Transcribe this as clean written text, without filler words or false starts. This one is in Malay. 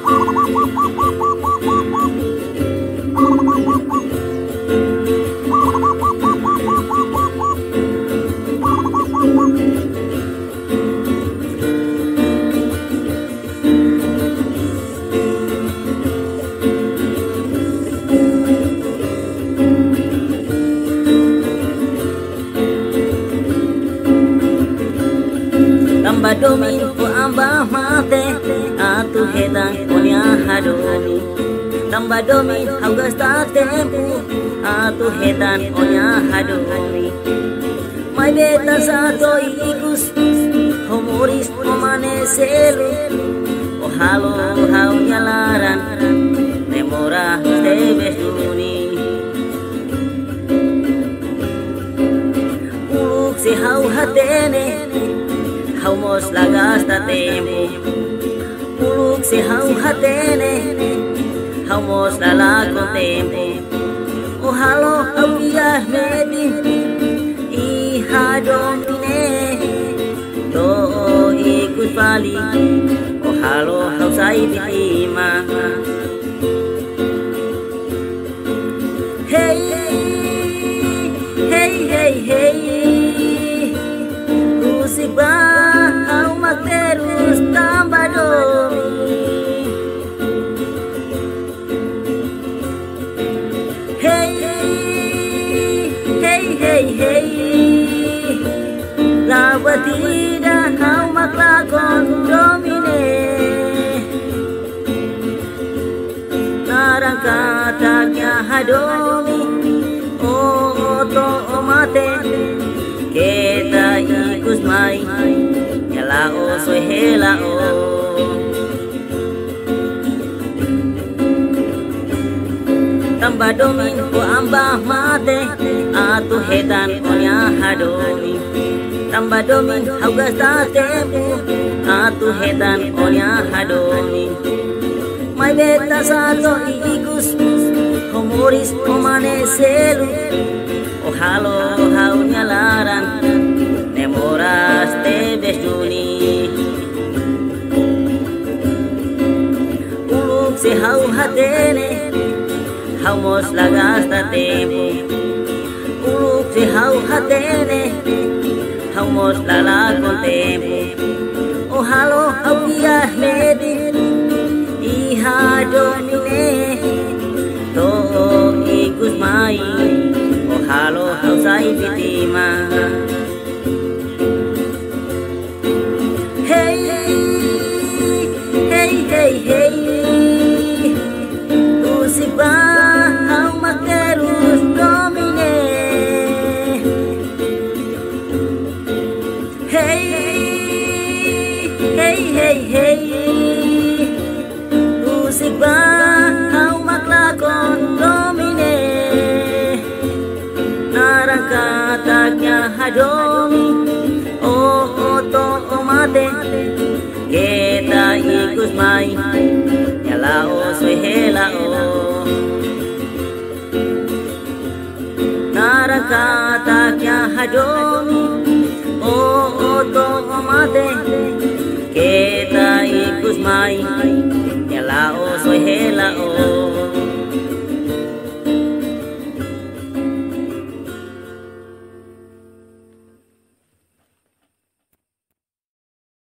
Tamba domi ko amba mate atu hedan onya hadomi. Tamba domi haugas tempo atu hedan onya hadomi. Mai beta sato ikus homoris omane selu. O halo hau nyalaran memora tebesuni. Uluk se hau hatene Haumos lagas ta tempo Uluk si hau hatene Haumos lalago tempo O halo au iya medi I hadomine Do ikut pali O halo hau sai bitima Hey, hey, hey, hey Musik hau terus tambah domi. Hey, hey, hey, hey Lawa tidak hau maklakon domine Narang kataknya hadomi Oh, to mate Kita ikus mai Yalao soy helao Tamba domi ko amba mate Atu hedan onya hadomi Tamba domi haugas ta tempo Atu hedan onya hadomi Mai beta sato ikus Homoris omane selu O halo hau nyalaran Memoras tebesuni Uluk se hau hatene Haumos lagas ta tempo Uluk se hau hatene Haumos lalago tempo O halo hau iya medi Iha domine To ikus mai halo hau sai bitima Hey, hey, hey, hey Musik hau terus domine Hey, hey, hey, hey Musik hau maklakon domine Kataknya hadomi Oh to mate Kita ikus mai Yalao soy helao Narang kataknya hadomi Oh to mate Kita ikus mai